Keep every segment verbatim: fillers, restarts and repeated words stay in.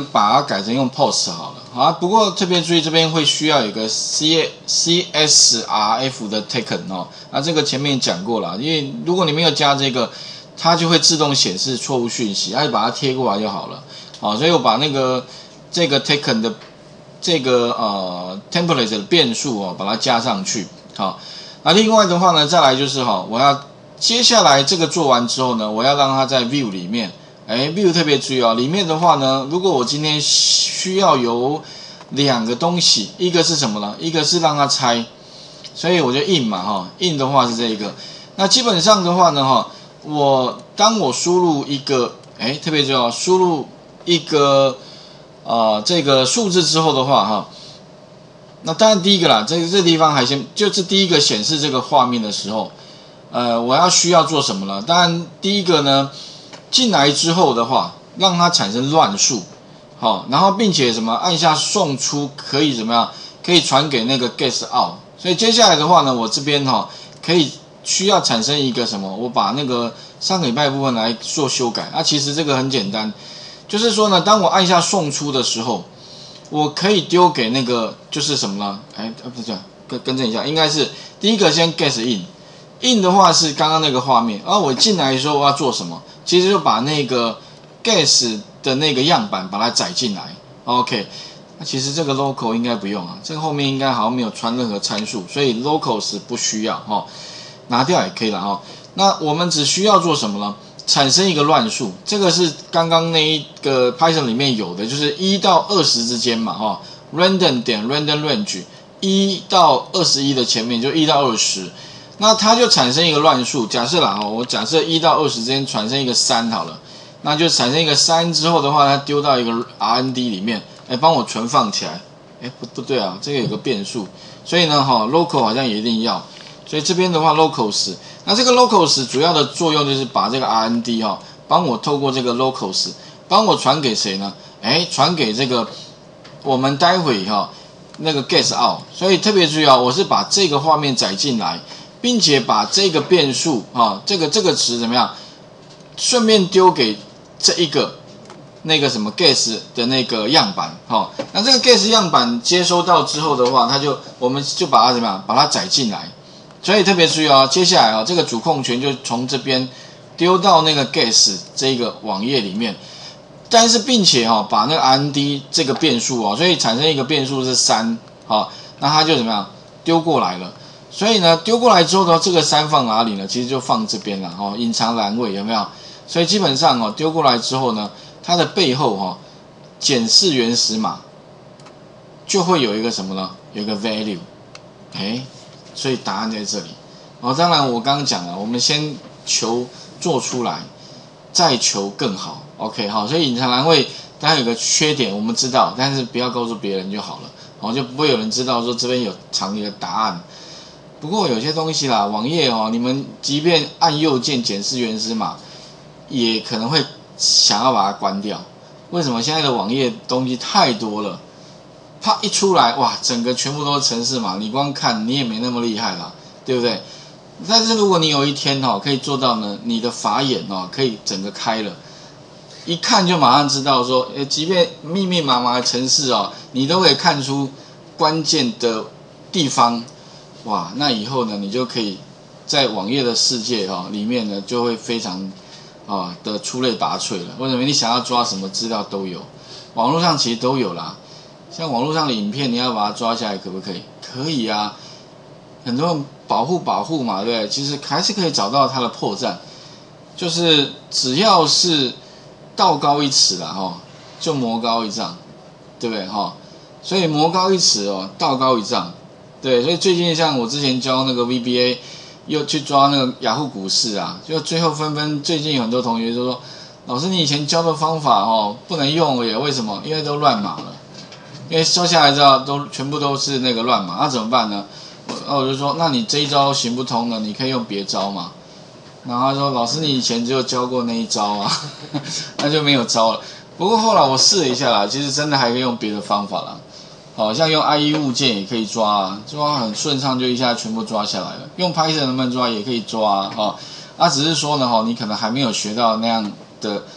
把它改成用 post 好了，好啊。不过特别注意，这边会需要有个 C C S R F 的 token 哦。那这个前面讲过了，因为如果你没有加这个，它就会自动显示错误讯息，那就把它贴过来就好了。好，所以我把那个这个 token 的这个呃 template 的变数哦，把它加上去。好，那另外的话呢，再来就是哈，我要接下来这个做完之后呢，我要让它在 view 里面。哎 ，view 特别注意哦，里面的话呢，如果我今天需要有两个东西，一个是什么呢？一个是让它拆，所以我就 in 嘛哈 ，in 的话是这一个。那基本上的话呢哈，我当我输入一个，哎，特别注意哦，输入一个呃这个数字之后的话哈，那当然第一个啦，这个这地方还先就是第一个显示这个画面的时候，呃，我要需要做什么呢？当然第一个呢。进来之后的话，让它产生乱数，好，然后并且什么按下送出可以怎么样？可以传给那个 get out。所以接下来的话呢，我这边哈、哦、可以需要产生一个什么？我把那个上个礼拜部分来做修改。那、啊、其实这个很简单，就是说呢，当我按下送出的时候，我可以丢给那个就是什么呢？哎，不是这样，更更正一下，应该是第一个先 get in。in 的话是刚刚那个画面，而、啊、我进来的时候我要做什么？其实就把那个 gas 的那个样板把它载进来 ，OK。那其实这个 local 应该不用啊，这个后面应该好像没有穿任何参数，所以 locals 不需要哈、哦，拿掉也可以了哈、哦。那我们只需要做什么呢？产生一个乱数，这个是刚刚那一个 Python 里面有的，就是一到二十之间嘛哈、哦、，random 点 random range 一到二十一的前面就一到二十。那它就产生一个乱数，假设啦，我假设一到二十之间产生一个三好了，那就产生一个三之后的话，它丢到一个 R N D 里面，哎，帮我存放起来，哎，不不对啊，这个有个变数，所以呢，哈 ，local 好像也一定要，所以这边的话 locals， 那这个 locals 主要的作用就是把这个 R N D 哈，帮我透过这个 locals， 帮我传给谁呢？哎，传给这个我们待会哈那个 get out， 所以特别注意啊，我是把这个画面载进来。并且把这个变数啊，这个这个值怎么样？顺便丢给这一个那个什么 gas 的那个样板，哈、哦，那这个 gas 样板接收到之后的话，它就我们就把它怎么样？把它载进来。所以特别注意哦，接下来啊、哦，这个主控权就从这边丢到那个 gas 这个网页里面，但是并且哈、哦，把那个 R N D 这个变数哦，所以产生一个变数是三，好，那它就怎么样？丢过来了。所以呢，丢过来之后呢，这个三放哪里呢？其实就放这边了哦，隐藏栏位有没有？所以基本上哦，丢过来之后呢，它的背后哈、哦，检视原始码就会有一个什么呢？有一个 value， 哎，所以答案在这里。哦，当然我刚刚讲了，我们先求做出来，再求更好。OK， 好，所以隐藏栏位当然有个缺点，我们知道，但是不要告诉别人就好了，哦，就不会有人知道说这边有藏一个答案。不过有些东西啦，网页哦，你们即便按右键检视原始码，也可能会想要把它关掉。为什么？现在的网页东西太多了，啪一出来，哇，整个全部都是程式码，你光看你也没那么厉害啦，对不对？但是如果你有一天哦，可以做到呢，你的法眼哦，可以整个开了，一看就马上知道说，呃，即便密密麻麻的程式哦，你都可以看出关键的地方。哇，那以后呢，你就可以在网页的世界哈、哦、里面呢，就会非常啊的出类拔萃了。为什么？你想要抓什么资料都有，网络上其实都有啦。像网络上的影片，你要把它抓下来，可不可以？可以啊。很多人保护保护嘛，对不对？其实还是可以找到它的破绽，就是只要是道高一尺啦，哈、哦，就魔高一丈，对不对？哈、哦，所以魔高一尺哦，道高一丈。对，所以最近像我之前教那个 V B A， 又去抓那个雅虎股市啊，就最后纷纷最近有很多同学就说，老师你以前教的方法哦不能用耶，为什么？因为都乱码了，因为收下来之后都全部都是那个乱码，那怎么办呢？我我就说，那你这一招行不通了，你可以用别招嘛。然后他说，老师你以前只有教过那一招啊，那就没有招了。不过后来我试了一下啦，其实真的还可以用别的方法啦。好像用 I E 物件也可以抓啊，抓很顺畅就一下全部抓下来了。用 Python 能不能抓也可以抓啊，哈、哦，啊只是说呢，哈，你可能还没有学到那样的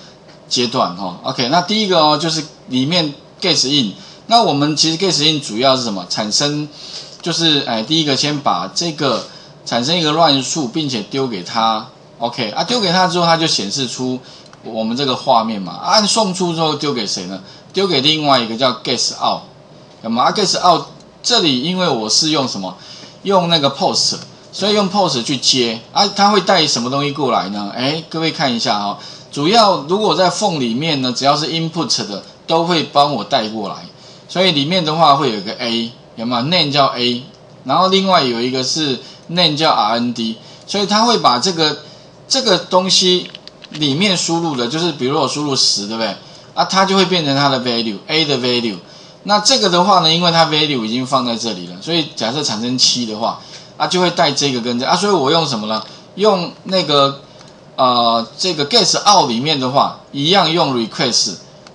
阶段哈。OK， 那第一个哦就是里面 guess in， 那我们其实 guess in 主要是什么？产生就是哎第一个先把这个产生一个乱数，并且丢给它。OK 啊，丢给它之后，它就显示出我们这个画面嘛。按送出之后丢给谁呢？丢给另外一个叫 guess out， 那么啊 guess out 这里因为我是用什么？用那个 post。所以用 post 去接啊，它会带什么东西过来呢？哎，各位看一下哈、哦，主要如果在缝里面呢，只要是 input 的，都会帮我带过来。所以里面的话会有一个 A， 有没有 name 叫 A， 然后另外有一个是 name 叫 R N D， 所以它会把这个这个东西里面输入的，就是比如我输入十，对不对？啊，它就会变成它的 value A 的 value。那这个的话呢，因为它 value 已经放在这里了，所以假设产生七的话。啊，就会带这个跟这啊，所以我用什么呢？用那个呃，这个 guess out 里面的话，一样用 request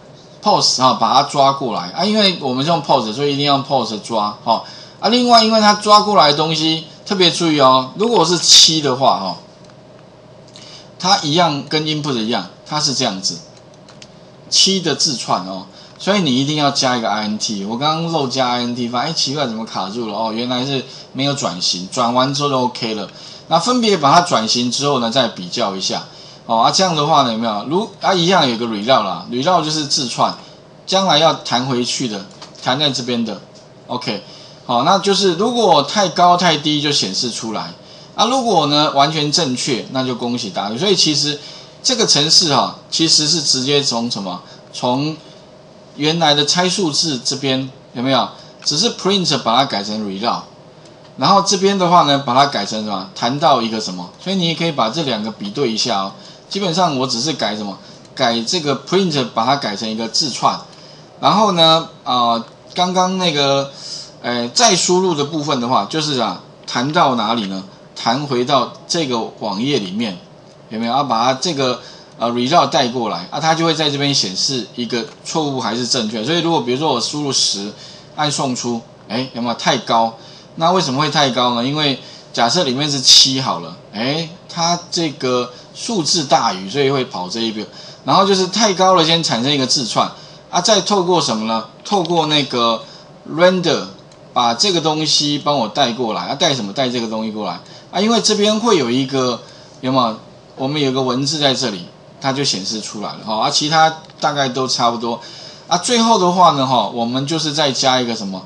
post 哈、啊，把它抓过来啊，因为我们是用 post， 所以一定要用 post 抓哈、哦、啊。另外，因为它抓过来的东西特别注意哦，如果是七的话哈、哦，它一样跟 input 一样，它是这样子，七的字串哦。所以你一定要加一个 int， 我刚刚漏加 int， 发现哎奇怪怎么卡住了哦，原来是没有转型，转完之后就 OK 了。那分别把它转型之后呢，再比较一下，哦啊这样的话呢有没有？如啊一样有个 reload 啦 ，reload 就是字串，将来要弹回去的，弹在这边的 ，OK， 好，那就是如果太高太低就显示出来，啊如果呢完全正确，那就恭喜大家。所以其实这个程式哈、啊，其实是直接从什么从原来的拆数字这边有没有？只是 print 把它改成 reload， 然后这边的话呢，把它改成什么？弹到一个什么？所以你也可以把这两个比对一下哦。基本上我只是改什么？改这个 print 把它改成一个字串，然后呢，啊、呃，刚刚那个，呃，再输入的部分的话，就是啊，弹到哪里呢？弹回到这个网页里面，有没有？要把它这个。呃 result 带过来啊，它就会在这边显示一个错误还是正确。所以如果比如说我输入十，按送出，哎，有没有太高？那为什么会太高呢？因为假设里面是七好了，哎，它这个数字大于，所以会跑这一边。然后就是太高了，先产生一个字串啊，再透过什么呢？透过那个 render 把这个东西帮我带过来啊，带什么？带这个东西过来啊，因为这边会有一个有没有？我们有个文字在这里。它就显示出来了哈，啊，其他大概都差不多，啊，最后的话呢哈，我们就是再加一个什么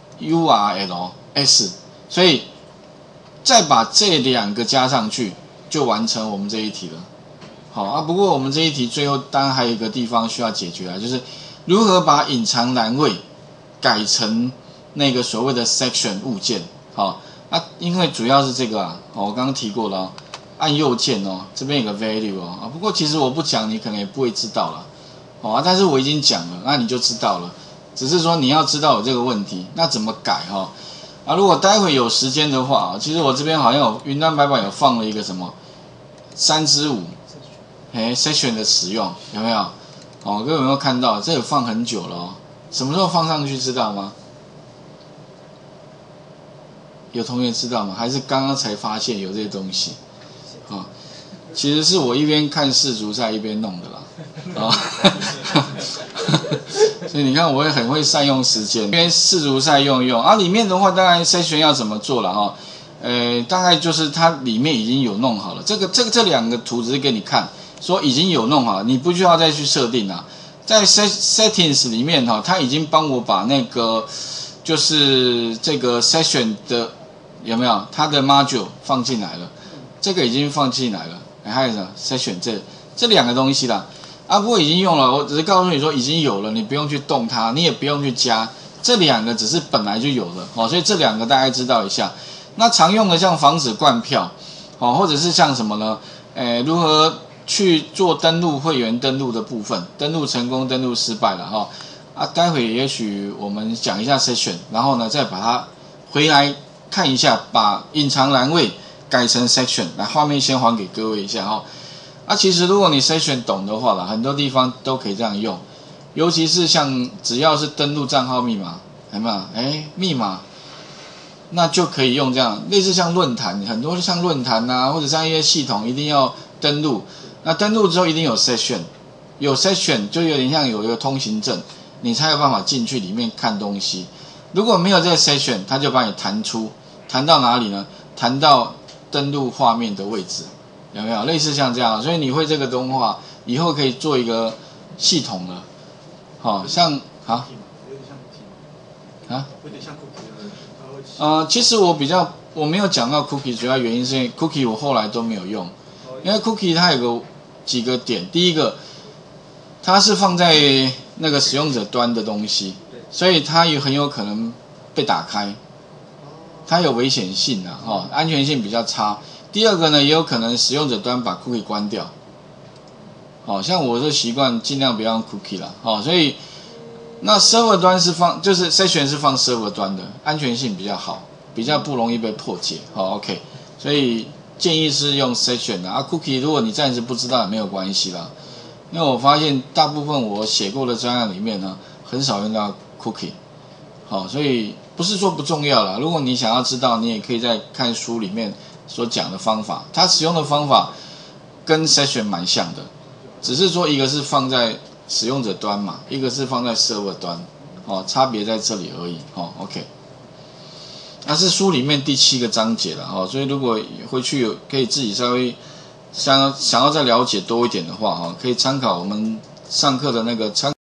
U R L S， 所以再把这两个加上去，就完成我们这一题了。好啊，不过我们这一题最后当然还有一个地方需要解决啊，就是如何把隐藏栏位改成那个所谓的 section 物件。好啊，因为主要是这个啊，我刚刚提过了、哦。按右键哦，这边有个 value 哦啊，不过其实我不讲，你可能也不会知道了，哦啊，但是我已经讲了，那你就知道了。只是说你要知道有这个问题，那怎么改哈、哦？啊，如果待会有时间的话，其实我这边好像有云端白板有放了一个什么三之五，哎 ，section 的使用有没有？哦，各位有没有看到？这有放很久了哦，什么时候放上去知道吗？有同学知道吗？还是刚刚才发现有这些东西？啊、哦，其实是我一边看世足赛一边弄的啦，啊、哦，所以你看我会很会善用时间，因为世足赛用一用啊，里面的话当然筛选要怎么做了哈、哦，呃，大概就是它里面已经有弄好了，这个这个这两个图只是给你看，说已经有弄好了，你不需要再去设定啦，在 set settings 里面哈、哦，它已经帮我把那个就是这个 section 的有没有它的 module 放进来了。这个已经放进来了，哎，还有什么？section这这两个东西啦，啊，不过已经用了，我只是告诉你说已经有了，你不用去动它，你也不用去加，这两个只是本来就有的哦，所以这两个大概知道一下。那常用的像防止灌票，哦，或者是像什么呢？哎，如何去做登录会员登录的部分，登录成功，登录失败了哈、哦，啊，待会也许我们讲一下 section， 然后呢再把它回来看一下，把隐藏栏位。改成 section， 来画面先还给各位一下哈、哦。啊，其实如果你 section 懂的话啦，很多地方都可以这样用，尤其是像只要是登录账号密码，有没有？哎，密码，那就可以用这样，类似像论坛，很多像论坛呐、啊，或者像一些系统一定要登录，那登录之后一定有 section， 有 session 就有点像有一个通行证，你才有办法进去里面看东西。如果没有这个 session， 它就把你弹出，弹到哪里呢？弹到登录画面的位置，有没有类似像这样？所以你会这个动画，以后可以做一个系统了。好、哦、像啊啊，有点像 cookie 呃，其实我比较我没有讲到 cookie， 主要原因是因为 cookie 我后来都没有用，因为 cookie 它有个几个点，第一个，它是放在那个使用者端的东西，所以它也很有可能被打开，它有危险性啊，哦，安全性比较差。第二个呢，也有可能使用者端把 cookie 关掉，哦，像我是习惯尽量不要用 cookie 啦，哦，所以那 server 端是放，就是 session 是放 server 端的，安全性比较好，比较不容易被破解，哦 ，OK， 所以建议是用 session 的啊 ，cookie 如果你暂时不知道也没有关系啦，因为我发现大部分我写过的专案里面呢，很少用到 cookie， 好、哦，所以不是说不重要啦，如果你想要知道，你也可以在看书里面所讲的方法，它使用的方法跟 session 蛮像的，只是说一个是放在使用者端嘛，一个是放在 server 端，哦，差别在这里而已，哦 ，OK。那是书里面第七个章节了，哦，所以如果回去有可以自己稍微想想要再了解多一点的话，哈，可以参考我们上课的那个参。